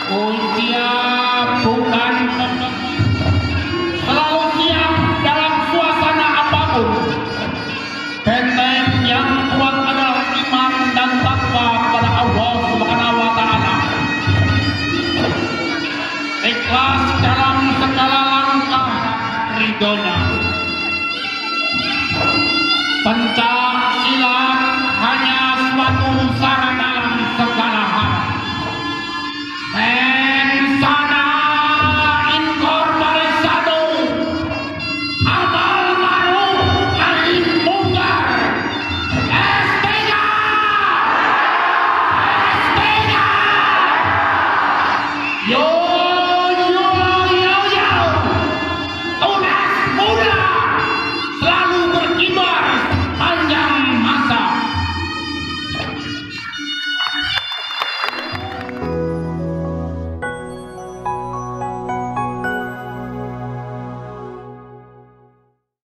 Usia bukan selalu siap dalam suasana apapun. Benteng yang kuat adalah iman dan takwa kepada Allah Subhanahu wa Ta'ala. Ikhlas dalam segala langkah ridhonya. Pencak silat hanya suatu